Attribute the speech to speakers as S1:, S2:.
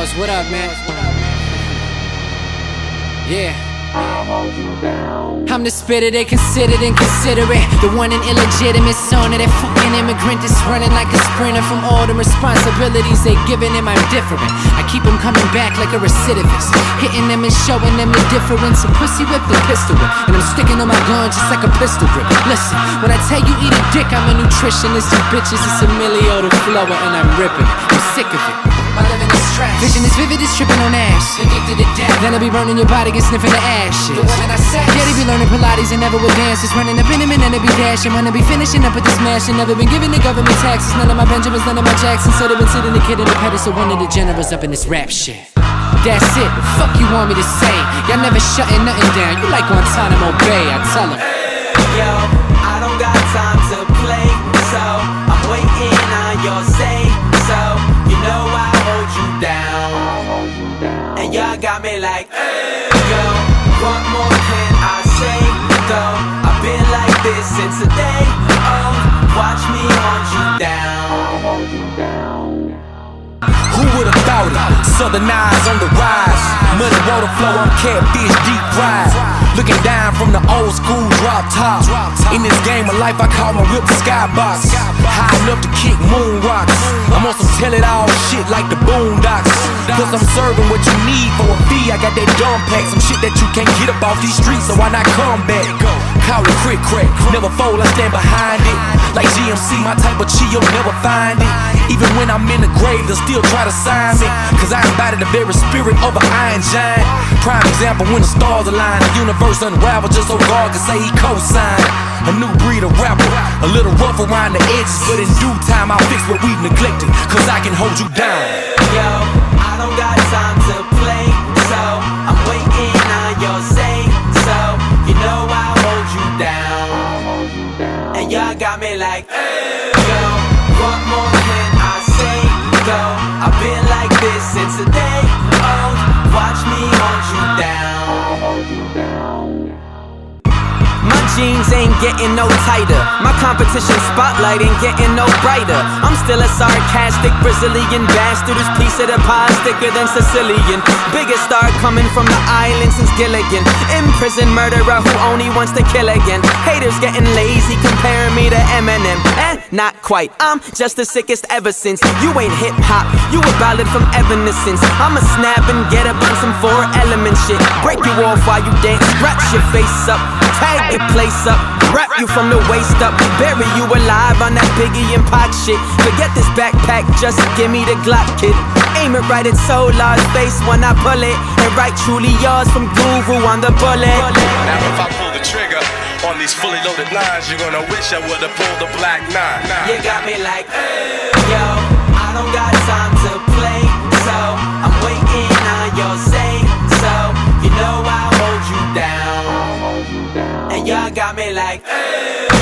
S1: Laws, what up, man? Yeah. I'm the spitter they considered inconsiderate, the one and illegitimate son of that fucking immigrant that's running like a sprinter from all the responsibilities they giving him. I'm different. I keep him coming back like a recidivist, hitting them and showing them the difference. A pussy whip and pistol whip, and I'm sticking to my gun just like a pistol grip. Listen, when I tell you eat a dick, I'm a nutritionist. You bitches, it's Emilio the flower, and I'm ripping. I'm sick of it. My living is trash. Vision is vivid, it's tripping on ass. Addicted to death. Then I be burning your body and sniffing the ashes. The woman I said, yeah, they be learning Pilates and never would dance. Just running up in them and then they be dashing. Wanna be finishing up with the smash and never been giving the government taxes. None of my Benjamins, none of my Jacksons. So they been sitting the kid in the pedestal, one of the generals up in this rap shit. That's it, the fuck you want me to say? Y'all never shutting nothing down. You like Guantanamo Bay, I tell them.
S2: Yo, I don't got time to play, so I'm waiting on your say. So you know I hold you down, and y'all got me like, yo, what more can I say? Though I've been like this since the day. Oh, watch me hold you down.
S3: Who would've thought it? Southern eyes on the rise, muddy water flow, I'm catfish deep fried. Looking down from the old school drop top. In this game of life I call my whip the skybox. High enough to kick moon rocks. I'm on some tell it all shit like the Boondocks. Cause I'm serving what you need for a fee. I got that dumb pack, some shit that you can't get up off these streets, so why not come back? Call it crit crack, never fold, I stand behind it. Like GMC, my type of chi, you'll never find it. Even when I'm in the grave, they'll still try to sign me, cause I embody the very spirit of an iron giant. Prime example when the stars align, the universe unravel just so God can say he co-signed. A new breed of rapper, a little rough around the edges, but in due time I'll fix what we've neglected, cause I can hold you down.
S2: Yo, I don't got time to play, so I'm waiting on your say. So you know I'll hold you down, and y'all got me like, yo, what more can I say? Though I've been like this since the day. Oh, watch me hold you down. My jeans ain't getting no tighter, my competition spotlight ain't getting no brighter. I'm still a sarcastic Brazilian bastard whose piece of the pie thicker than Sicilian. Biggest star coming from the island since Gilligan. Imprisoned murderer who only wants to kill again. Haters getting lazy comparing me to Eminem. Not quite, I'm just the sickest ever since. You ain't hip-hop, you a ballad from Evanescence. I'ma snap and get up on some 4-element shit. Break you off while you dance, scratch your face up, tag your place up, wrap you from the waist up, bury you alive on that Biggie and Pike shit. Forget this backpack, just give me the Glock, kid. Aim it right at Solar's face when I pull it, and write truly yours from Guru on the bullet.
S4: Now if I pull the trigger on these fully loaded lines, you're gonna wish I would've pulled the black 9.
S2: You got me like, yo, I don't got time to play, so I'm waiting on your say. So you know I'll hold you down, and y'all got me like,